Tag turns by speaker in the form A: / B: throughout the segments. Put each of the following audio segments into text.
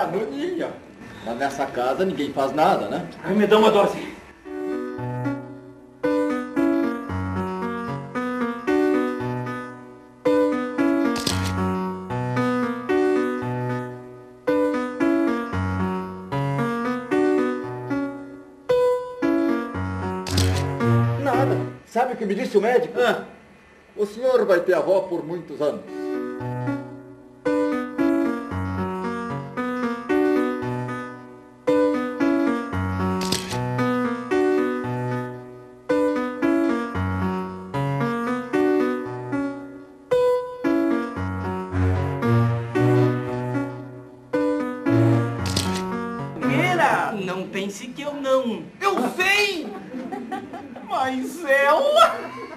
A: a Nuninha. Mas nessa casa ninguém faz nada, né?
B: Ai, me dá uma dose.
A: Nada. Sabe o que me disse o médico? O senhor vai ter avó por muitos anos.
B: Não pense que eu não. Eu sei! Mas ela...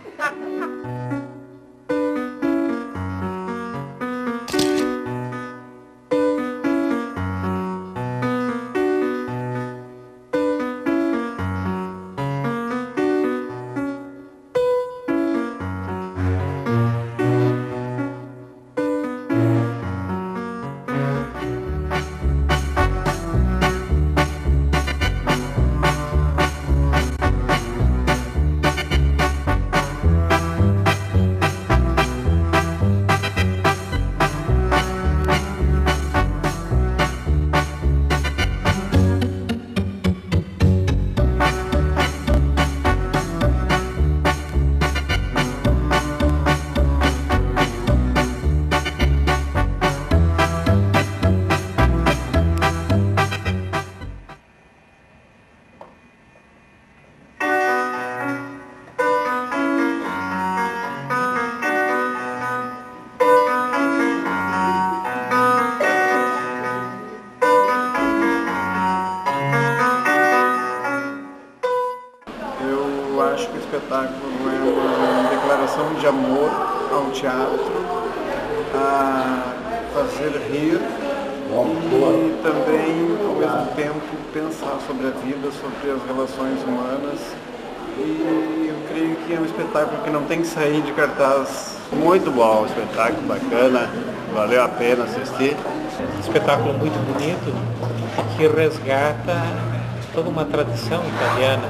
C: Eu acho que o espetáculo é uma declaração de amor ao teatro, a fazer rir e também, ao mesmo tempo, pensar sobre a vida, sobre as relações humanas. E eu creio que é um espetáculo que não tem que sair de cartaz.
D: Muito bom, espetáculo bacana, valeu a pena assistir.
E: Espetáculo muito bonito que resgata toda uma tradição italiana.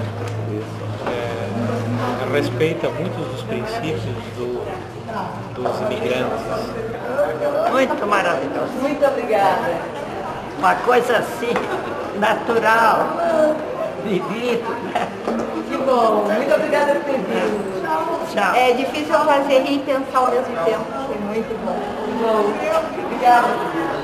E: Respeita muitos dos princípios dos imigrantes.
F: Muito maravilhoso. Muito obrigada. Uma coisa assim, natural, vivido, né?
G: Que bom. Muito obrigada por ter vindo.
F: Tchau.
G: É difícil fazer rir e pensar ao mesmo tempo. Foi muito bom. Obrigada.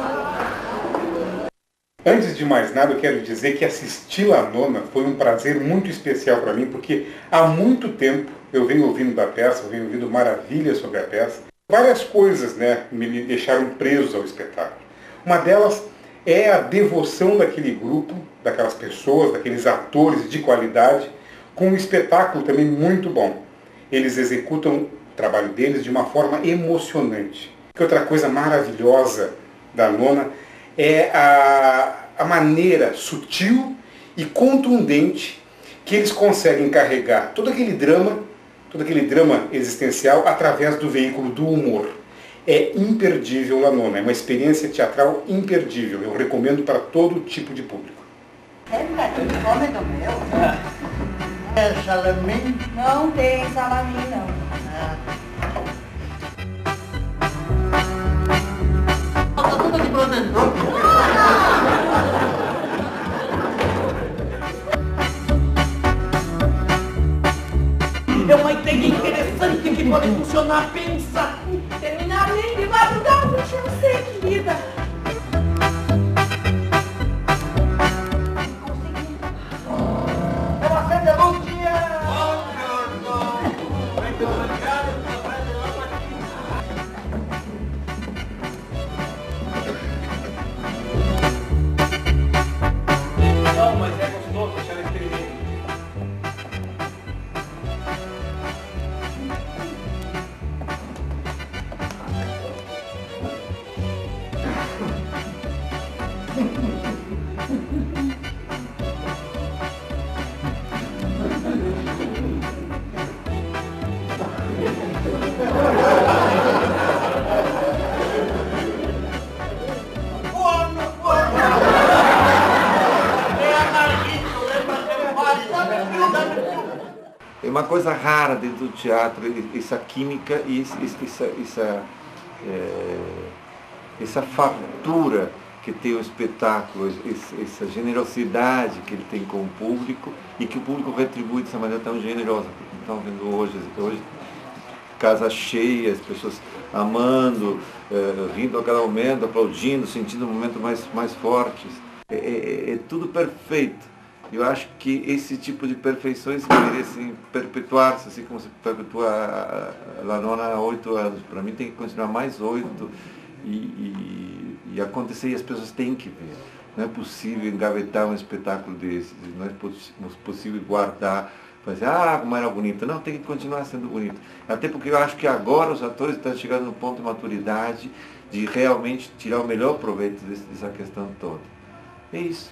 H: Antes de mais nada, eu quero dizer que assistir La Nona foi um prazer muito especial para mim, porque há muito tempo eu venho ouvindo da peça, eu venho ouvindo maravilhas sobre a peça. Várias coisas, né, me deixaram presos ao espetáculo. Uma delas é a devoção daquele grupo, daquelas pessoas, daqueles atores de qualidade, com um espetáculo também muito bom. Eles executam o trabalho deles de uma forma emocionante. Que outra coisa maravilhosa da Nona é a maneira sutil e contundente que eles conseguem carregar todo aquele drama existencial através do veículo do humor. É imperdível La Nona, é uma experiência teatral imperdível. Eu recomendo para todo tipo de público.
F: É bocadinho de fome do meu.
G: É salaminho? Não tem salaminho, não.
B: Tá tudo aqui pra dentro. É uma ideia interessante que pode funcionar, pensa!
G: Terminar nem de madrugada, eu não sei, querida.
B: É uma sede lutinha! Não, mas é gostoso, deixa ela experimentar.
I: É uma coisa rara dentro do teatro, essa química e essa fartura que tem o espetáculo, essa generosidade que ele tem com o público e que o público retribui dessa maneira tão generosa. Estão vendo hoje casa cheia, as pessoas amando, rindo a cada momento, aplaudindo, sentindo momentos mais fortes. É tudo perfeito. Eu acho que esse tipo de perfeições merecem perpetuar-se, assim como se perpetua a Nona há 8 anos. Para mim tem que continuar mais 8 e acontecer, e as pessoas têm que ver. Não é possível engavetar um espetáculo desse, não é possível guardar, fazer, como era bonito. Não, tem que continuar sendo bonito. Até porque eu acho que agora os atores estão chegando no ponto de maturidade de realmente tirar o melhor proveito dessa questão toda. É isso.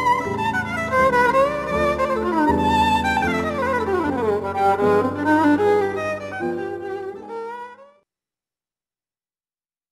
J: Música